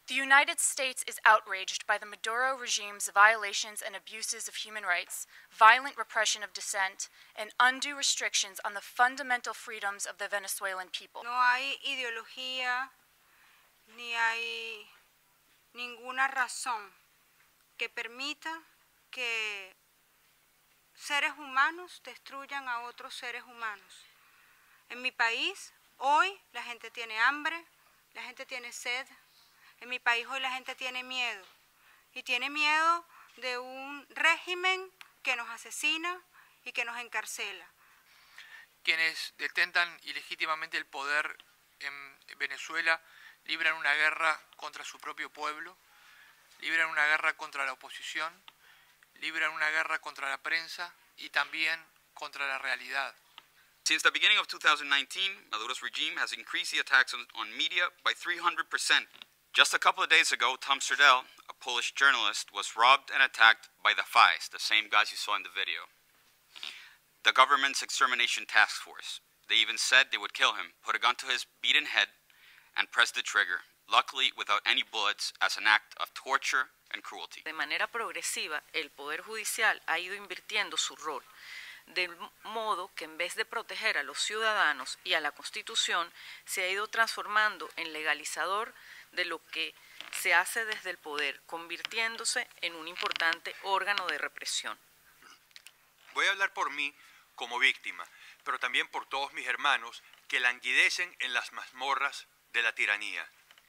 The United States is outraged by the Maduro regime's violations and abuses of human rights, violent repression of dissent, and undue restrictions on the fundamental freedoms of the Venezuelan people. No hay ideología ni hay ninguna razón que permita que seres humanos destruyan a otros seres humanos. En mi país, hoy la gente tiene hambre, la gente tiene sed. En mi país hoy la gente tiene miedo. Y tiene miedo de un régimen que nos asesina y que nos encarcela. Quienes detentan ilegítimamente el poder en Venezuela libran una guerra contra su propio pueblo, libran una guerra contra la oposición, libran una guerra contra la prensa y también contra la realidad. Since the beginning of 2019, Maduro's regime has increased the attacks on media by 300%. Just a couple of days ago, Tom Serdel, a Polish journalist, was robbed and attacked by the FIs, the same guys you saw in the video. The government's extermination task force. They even said they would kill him, put a gun to his beaten head, and press the trigger, luckily without any bullets, as an act of torture and cruelty. De manera progresiva, el Poder Judicial ha ido invirtiendo su rol, de modo que en vez de proteger a los ciudadanos y a la Constitución, se ha ido transformando en legalizador de lo que se hace desde el poder, convirtiéndose en un importante órgano de represión. Voy a hablar por mí como víctima, pero también por todos mis hermanos que languidecen en las mazmorras de la tiranía.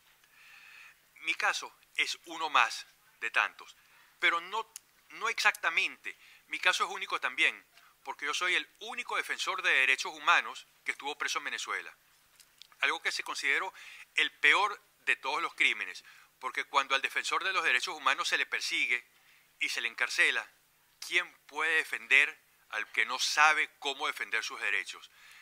Mi caso es uno más de tantos, pero no exactamente. Mi caso es único también, porque yo soy el único defensor de derechos humanos que estuvo preso en Venezuela. Algo que se consideró el peor de todos los crímenes, porque cuando al defensor de los derechos humanos se le persigue y se le encarcela, ¿quién puede defender al que no sabe cómo defender sus derechos?